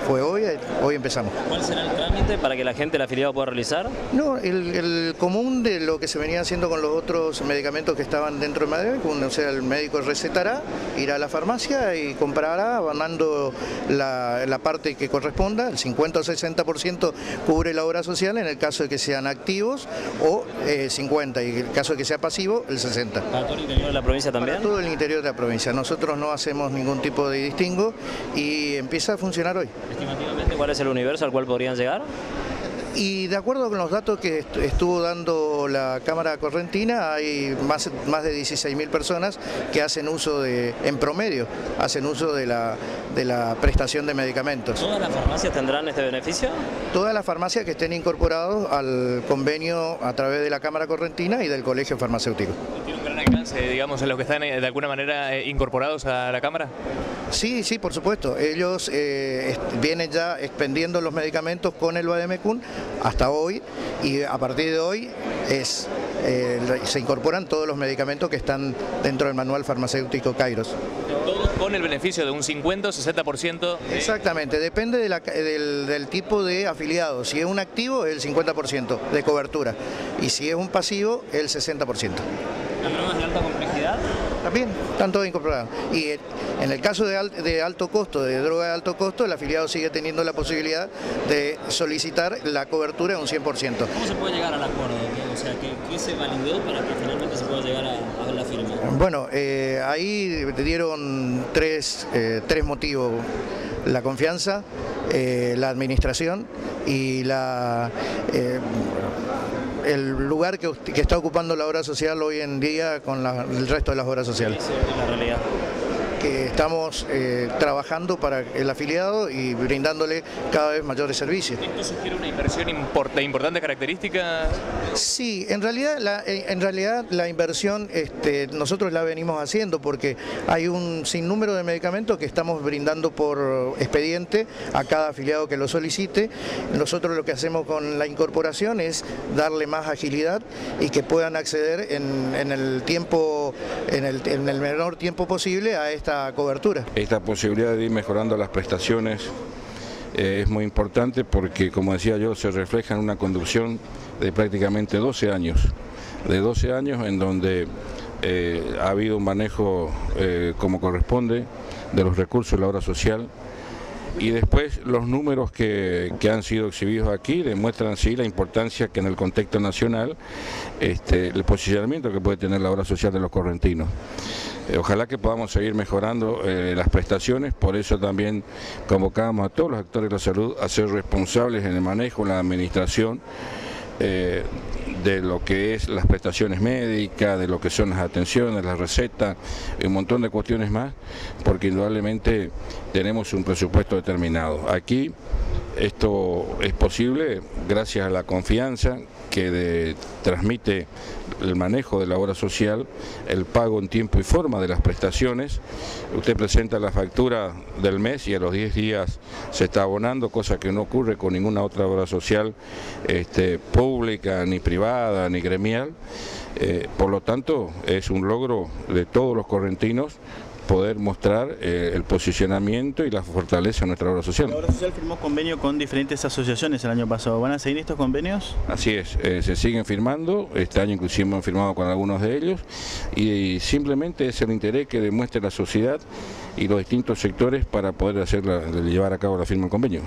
[SPEAKER 7] hoy empezamos.
[SPEAKER 10] ¿Cuál será el trámite para que la gente del afiliado pueda realizar?
[SPEAKER 7] No, el común de lo que se venía haciendo con los otros medicamentos que estaban dentro de Madrid, o sea, el médico recetará, irá a la farmacia y comprará, abonando la parte que corresponda, el 50 o 60% cubre la obra social en el caso de que sean activos, o 50, y en el caso de que sea pasivo, el 60.
[SPEAKER 10] ¿Para todo el interior de la provincia también?
[SPEAKER 7] Para todo el interior de la provincia. Nosotros no hacemos ningún tipo de distingo y empieza a funcionar hoy.
[SPEAKER 10] Estimativamente, ¿cuál es el universo al cual podrían llegar?
[SPEAKER 7] Y de acuerdo con los datos que estuvo dando la Cámara Correntina, hay más de 16.000 personas que hacen uso en promedio, hacen uso de la prestación de medicamentos.
[SPEAKER 10] ¿Todas las farmacias tendrán este beneficio?
[SPEAKER 7] Todas las farmacias que estén incorporadas al convenio a través de la Cámara Correntina y del Colegio Farmacéutico.
[SPEAKER 8] ¿Tiene un gran alcance, digamos, en los que están de alguna manera incorporados a la Cámara?
[SPEAKER 7] Sí, por supuesto. Ellos vienen ya expendiendo los medicamentos con el Bademecum hasta hoy, y a partir de hoy se incorporan todos los medicamentos que están dentro del manual farmacéutico Kairos.
[SPEAKER 8] ¿Todos con el beneficio de un 50 o 60%?
[SPEAKER 7] Exactamente, depende del tipo de afiliado. Si es un activo, el 50% de cobertura, y si es un pasivo, el 60%.
[SPEAKER 10] ¿Las drogas de alta complejidad?
[SPEAKER 7] También, están todos incorporados. Y en el caso de alto costo, de droga de alto costo, el afiliado sigue teniendo la posibilidad de solicitar la cobertura en un 100%.
[SPEAKER 10] ¿Cómo se puede llegar al acuerdo? O sea, ¿qué se validó para que finalmente se pueda llegar a la firma?
[SPEAKER 7] Bueno, ahí te dieron tres motivos: la confianza, la administración y el lugar que está ocupando la obra social hoy en día con el resto de las obras sociales.
[SPEAKER 10] Esa es la realidad.
[SPEAKER 7] que estamos trabajando para el afiliado y brindándole cada vez mayores servicios.
[SPEAKER 8] ¿Esto sugiere una inversión de importantes características?
[SPEAKER 7] Sí, en realidad la inversión nosotros la venimos haciendo porque hay un sinnúmero de medicamentos que estamos brindando por expediente a cada afiliado que lo solicite. Nosotros lo que hacemos con la incorporación es darle más agilidad y que puedan acceder en el menor tiempo posible a esta cobertura.
[SPEAKER 9] Esta posibilidad de ir mejorando las prestaciones es muy importante porque, como decía yo, se refleja en una conducción de prácticamente 12 años, en donde ha habido un manejo como corresponde de los recursos de la obra social. Y después los números que han sido exhibidos aquí demuestran sí la importancia que en el contexto nacional el posicionamiento que puede tener la obra social de los correntinos. Ojalá que podamos seguir mejorando las prestaciones, por eso también convocamos a todos los actores de la salud a ser responsables en el manejo, en la administración de lo que es las prestaciones médicas, de lo que son las atenciones, las recetas, un montón de cuestiones más, porque indudablemente tenemos un presupuesto determinado. Aquí esto es posible gracias a la confianza que transmite el manejo de la obra social, el pago en tiempo y forma de las prestaciones. Usted presenta la factura del mes y a los 10 días se está abonando, cosa que no ocurre con ninguna otra obra social pública, ni privada, ni gremial. Por lo tanto, es un logro de todos los correntinos poder mostrar el posicionamiento y la fortaleza de nuestra obra social.
[SPEAKER 11] La obra social firmó convenio con diferentes asociaciones el año pasado. ¿Van a seguir estos convenios?
[SPEAKER 9] Así es, se siguen firmando, este año inclusive hemos firmado con algunos de ellos y simplemente es el interés que demuestre la sociedad y los distintos sectores para poder llevar a cabo la firma del convenio.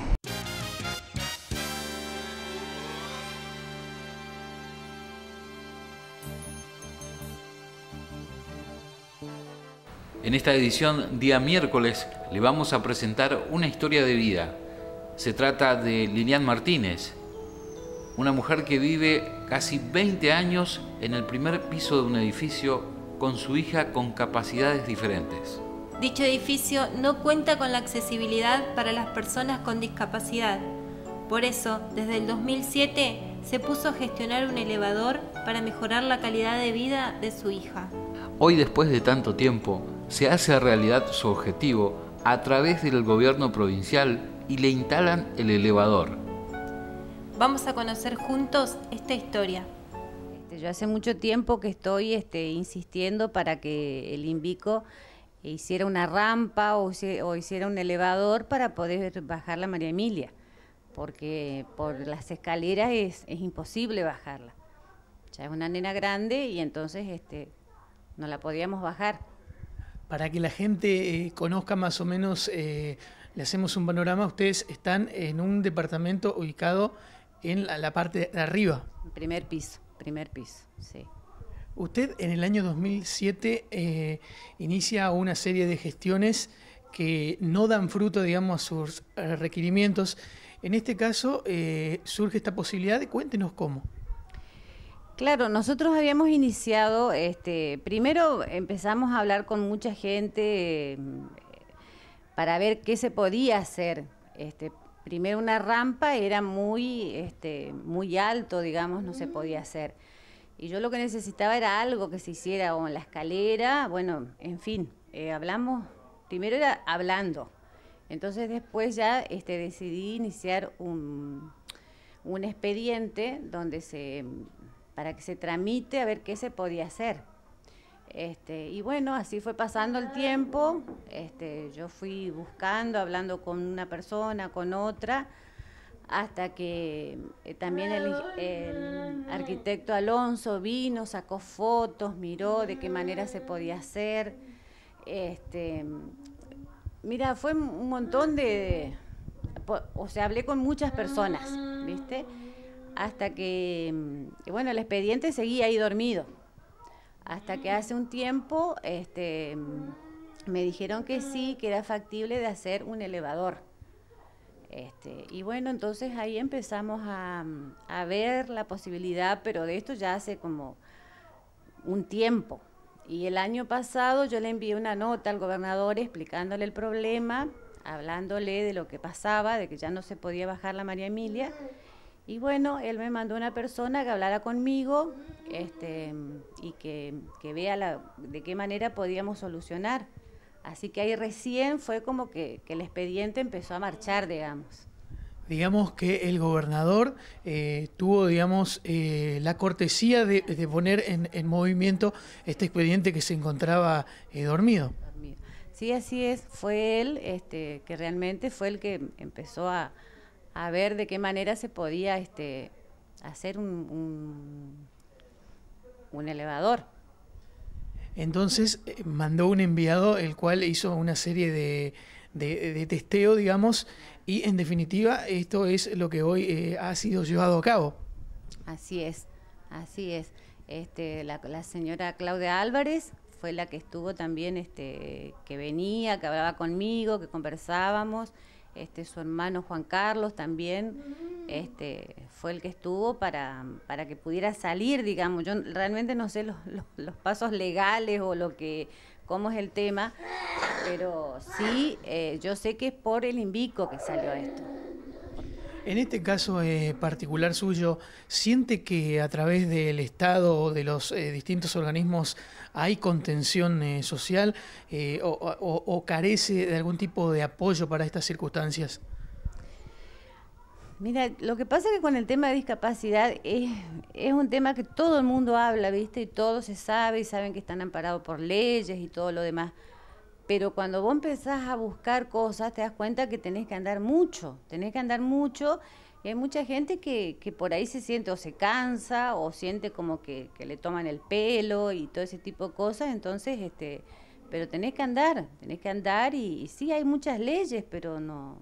[SPEAKER 3] En esta edición, día miércoles, le vamos a presentar una historia de vida. Se trata de Lilian Martínez, una mujer que vive casi 20 años en el primer piso de un edificio con su hija con capacidades diferentes.
[SPEAKER 2] Dicho edificio no cuenta con la accesibilidad para las personas con discapacidad. Por eso, desde el 2007, se puso a gestionar un elevador para mejorar la calidad de vida de su hija.
[SPEAKER 3] Hoy, después de tanto tiempo, se hace realidad su objetivo a través del gobierno provincial y le instalan el elevador.
[SPEAKER 2] Vamos a conocer juntos esta historia.
[SPEAKER 12] Yo hace mucho tiempo que estoy insistiendo para que el INVICO hiciera una rampa o hiciera un elevador para poder bajar la María Emilia, porque por las escaleras es imposible bajarla. Ya es una nena grande y entonces no la podíamos bajar.
[SPEAKER 5] Para que la gente conozca más o menos, le hacemos un panorama. Ustedes están en un departamento ubicado en la parte de arriba.
[SPEAKER 12] Primer piso, sí.
[SPEAKER 5] Usted en el año 2007 inicia una serie de gestiones que no dan fruto, digamos, a sus requerimientos. En este caso surge esta posibilidad, cuéntenos cómo.
[SPEAKER 12] Claro, nosotros habíamos iniciado, primero empezamos a hablar con mucha gente para ver qué se podía hacer. Primero una rampa era muy alto, digamos, no se podía hacer. Y yo lo que necesitaba era algo que se hiciera o en la escalera, bueno, en fin, hablamos, primero era hablando. Entonces después ya decidí iniciar un expediente donde para que se tramite a ver qué se podía hacer. Y bueno, así fue pasando el tiempo, yo fui buscando, hablando con una persona, con otra, hasta que también el arquitecto Alonso vino, sacó fotos, miró de qué manera se podía hacer. Mira, fue un montón hablé con muchas personas, ¿viste? Hasta que, bueno, el expediente seguía ahí dormido. Hasta que hace un tiempo me dijeron que sí, que era factible de hacer un elevador. Y bueno, entonces ahí empezamos a ver la posibilidad, pero de esto ya hace como un tiempo. Y el año pasado yo le envié una nota al gobernador explicándole el problema, hablándole de lo que pasaba, de que ya no se podía bajar la María Emilia. Y bueno, él me mandó una persona que hablara conmigo y que vea de qué manera podíamos solucionar. Así que ahí recién fue como que el expediente empezó a marchar, digamos.
[SPEAKER 5] Digamos que el gobernador tuvo, digamos, la cortesía de poner en movimiento este expediente que se encontraba dormido.
[SPEAKER 12] Sí, así es. Fue él que realmente fue el que empezó a ver de qué manera se podía hacer un elevador.
[SPEAKER 5] Entonces mandó un enviado el cual hizo una serie de testeo, digamos, y en definitiva esto es lo que hoy ha sido llevado a cabo.
[SPEAKER 12] Así es, así es. La señora Claudia Álvarez fue la que estuvo también, que venía, que hablaba conmigo, que conversábamos. Su hermano Juan Carlos también fue el que estuvo para que pudiera salir, digamos. Yo realmente no sé los pasos legales o cómo es el tema, pero sí, yo sé que es por el Invico que salió esto.
[SPEAKER 5] En este caso particular suyo, ¿siente que a través del Estado o de los distintos organismos hay contención social o carece de algún tipo de apoyo para estas circunstancias?
[SPEAKER 12] Mira, lo que pasa es que con el tema de discapacidad es un tema que todo el mundo habla, ¿viste? Y todo se sabe y saben que están amparados por leyes y todo lo demás. Pero cuando vos empezás a buscar cosas, te das cuenta que tenés que andar mucho, y hay mucha gente que por ahí se siente o se cansa o siente como que le toman el pelo y todo ese tipo de cosas, entonces, pero tenés que andar y sí hay muchas leyes, pero no.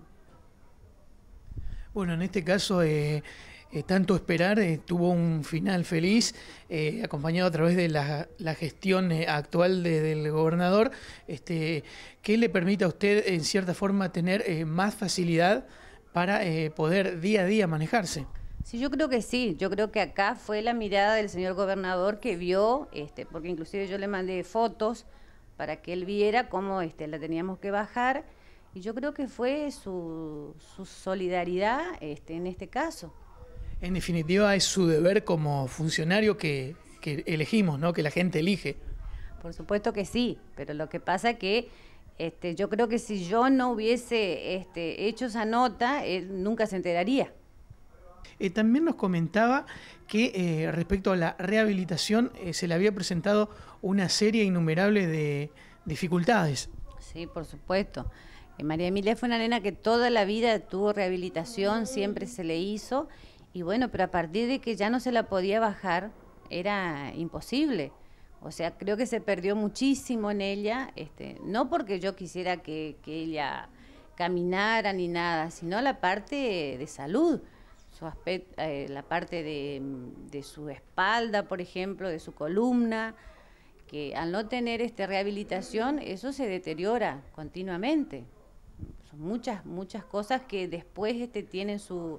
[SPEAKER 5] Bueno, en este caso, tanto esperar tuvo un final feliz, acompañado a través de la gestión actual del gobernador, que le permite a usted, en cierta forma, tener más facilidad para poder día a día manejarse.
[SPEAKER 12] Sí, yo creo que sí. Yo creo que acá fue la mirada del señor gobernador que vio, porque inclusive yo le mandé fotos para que él viera cómo la teníamos que bajar, y yo creo que fue su solidaridad en este caso.
[SPEAKER 5] En definitiva, es su deber como funcionario que elegimos, ¿no? Que la gente elige.
[SPEAKER 12] Por supuesto que sí, pero lo que pasa es que yo creo que si yo no hubiese hecho esa nota, él nunca se enteraría.
[SPEAKER 5] También nos comentaba que respecto a la rehabilitación se le había presentado una serie innumerable de dificultades.
[SPEAKER 12] Sí, por supuesto. María Emilia fue una nena que toda la vida tuvo rehabilitación, siempre se le hizo. Y bueno, pero a partir de que ya no se la podía bajar, era imposible. O sea, creo que se perdió muchísimo en ella, no porque yo quisiera que ella caminara ni nada, sino la parte de salud, su aspecto, la parte de su espalda, por ejemplo, de su columna, que al no tener rehabilitación, eso se deteriora continuamente. Son muchas cosas que después tienen sus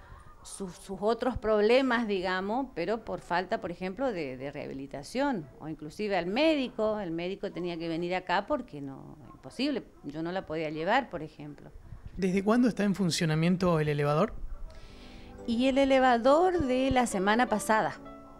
[SPEAKER 12] otros problemas, digamos, pero por falta, por ejemplo, de rehabilitación, o inclusive el médico tenía que venir acá porque no, imposible, yo no la podía llevar, por ejemplo.
[SPEAKER 5] ¿Desde cuándo está en funcionamiento el elevador?
[SPEAKER 12] Y el elevador de la semana pasada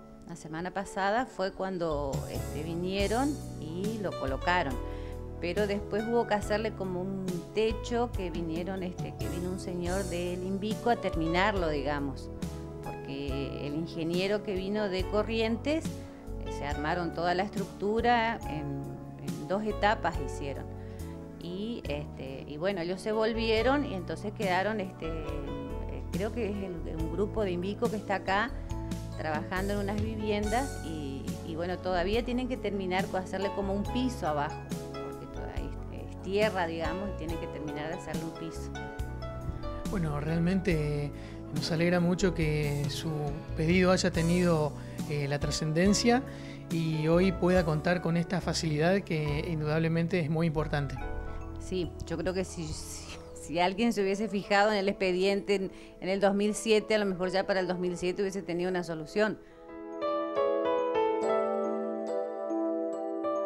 [SPEAKER 12] fue cuando vinieron y lo colocaron, pero después hubo que hacerle como un techo que vino un señor del Invico a terminarlo, digamos, porque el ingeniero que vino de Corrientes se armaron toda la estructura en 2 etapas hicieron y bueno, ellos se volvieron y entonces quedaron creo que es un grupo de Invico que está acá trabajando en unas viviendas y bueno, todavía tienen que terminar con hacerle como un piso abajo, porque todavía es tierra, digamos, y tienen que terminar de hacerle un piso.
[SPEAKER 5] Bueno, realmente nos alegra mucho que su pedido haya tenido la trascendencia y hoy pueda contar con esta facilidad que indudablemente es muy importante.
[SPEAKER 12] Sí, yo creo que si alguien se hubiese fijado en el expediente en el 2007, a lo mejor ya para el 2007 hubiese tenido una solución.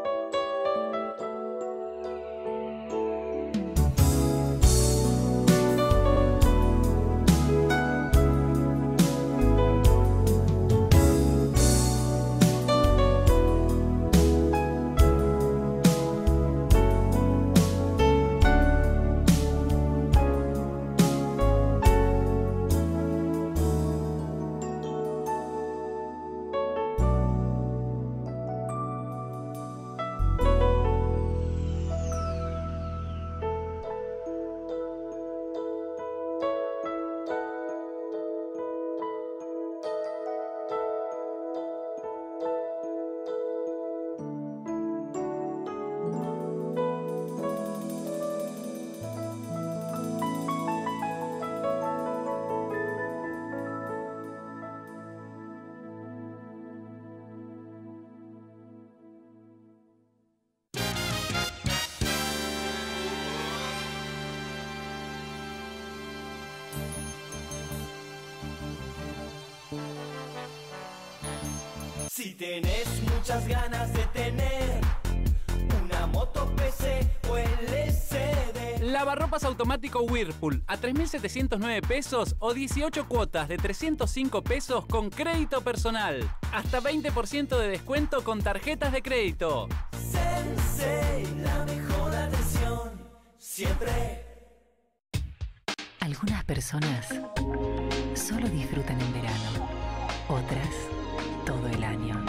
[SPEAKER 20] Si tenés muchas ganas de tener una moto PC o LCD.
[SPEAKER 21] Lavarropas automático Whirlpool a 3.709 pesos o 18 cuotas de 305 pesos con crédito personal. Hasta 20% de descuento con tarjetas de crédito.
[SPEAKER 20] Sensei, la mejor atención, siempre.
[SPEAKER 16] Algunas personas solo disfrutan en verano, otras todo el año.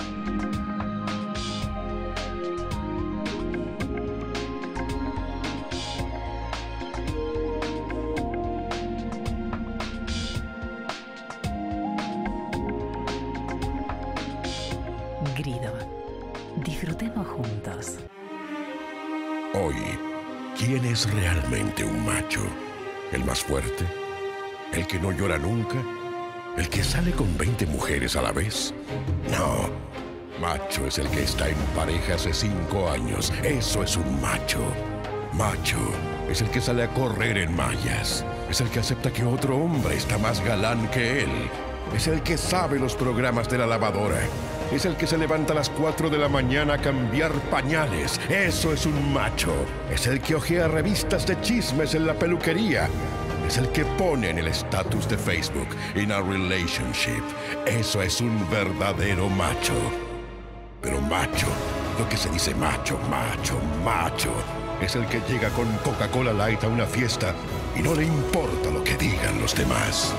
[SPEAKER 16] Grido. Disfrutemos juntos.
[SPEAKER 18] Hoy, ¿quién es realmente un macho? ¿El más fuerte? ¿El que no llora nunca? ¿El que sale con 20 mujeres a la vez? No. Macho es el que está en pareja hace 5 años. Eso es un macho. Macho es el que sale a correr en mallas. Es el que acepta que otro hombre está más galán que él. Es el que sabe los programas de la lavadora. Es el que se levanta a las 4 de la mañana a cambiar pañales. Eso es un macho. Es el que hojea revistas de chismes en la peluquería. Es el que pone en el estatus de Facebook "in a relationship". Eso es un verdadero macho. Pero macho, lo que se dice macho, es el que llega con Coca-Cola Light a una fiesta y no le importa lo que digan los demás.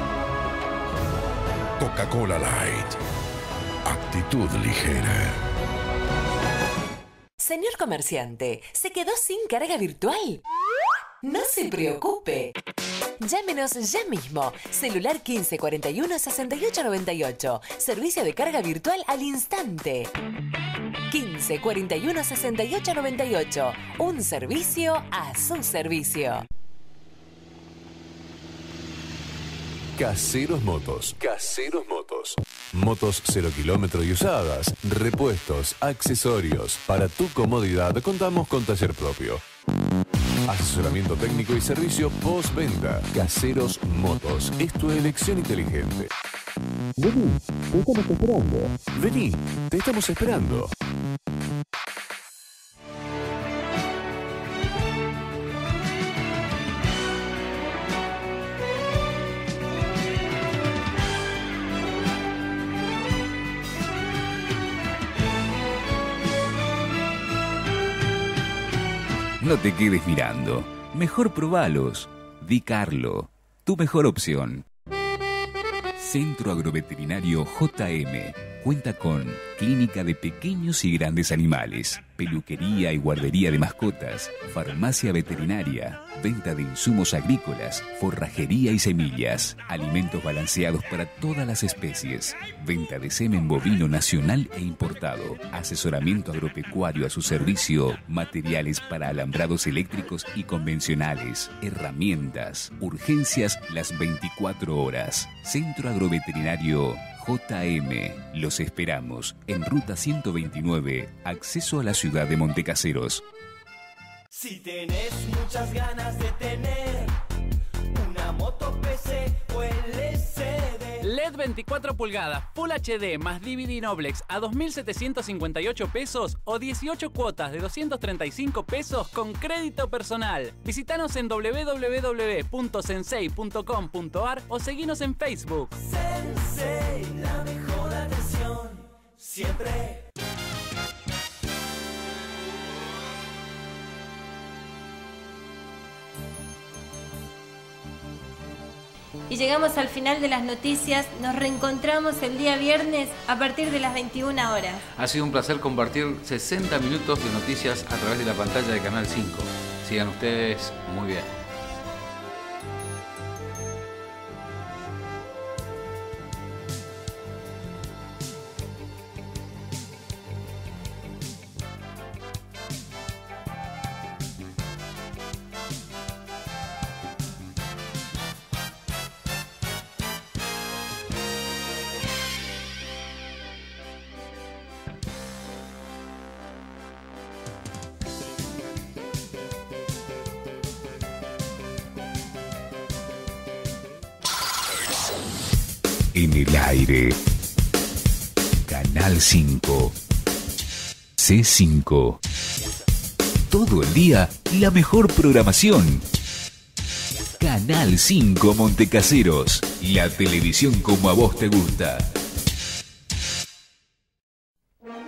[SPEAKER 18] Coca-Cola Light. Actitud ligera.
[SPEAKER 19] Señor comerciante, ¿se quedó sin carga virtual? No se preocupe. Llámenos ya mismo. Celular 1541 6898. Servicio de carga virtual al instante. 1541 6898. Un servicio a su servicio.
[SPEAKER 22] Caseros Motos. Caseros Motos. Motos 0 kilómetro y usadas, repuestos, accesorios. Para tu comodidad contamos con taller propio. Asesoramiento técnico y servicio postventa. Caseros Motos. Es tu elección inteligente. Vení, te estamos esperando. Vení, te estamos esperando.
[SPEAKER 4] No te quedes mirando. Mejor probalos. Di Carlo, tu mejor opción. Centro Agroveterinario JM. Cuenta con clínica de pequeños y grandes animales, peluquería y guardería de mascotas, farmacia veterinaria, venta de insumos agrícolas, forrajería y semillas, alimentos balanceados para todas las especies, venta de semen bovino nacional e importado, asesoramiento agropecuario a su servicio, materiales para alambrados eléctricos y convencionales, herramientas, urgencias las 24 horas. Centro Agroveterinario JM. Los esperamos en Ruta 129, acceso a la ciudad de Montecaseros.
[SPEAKER 20] Si tenés muchas ganas de tener una moto PC o LCD.
[SPEAKER 21] LED 24 pulgadas, Full HD más DVD Noblex a 2.758 pesos o 18 cuotas de 235 pesos con crédito personal. Visítanos en www.sensei.com.ar o seguinos en Facebook.
[SPEAKER 20] Sensei, la mejor atención, siempre.
[SPEAKER 2] Y llegamos al final de las noticias. Nos reencontramos el día viernes a partir de las 21 horas.
[SPEAKER 3] Ha sido un placer compartir 60 minutos de noticias a través de la pantalla de Canal 5. Sigan ustedes muy bien.
[SPEAKER 4] En el aire. Canal 5. C5. Todo el día, la mejor programación. Canal 5 Montecaseros. La televisión como a vos te gusta.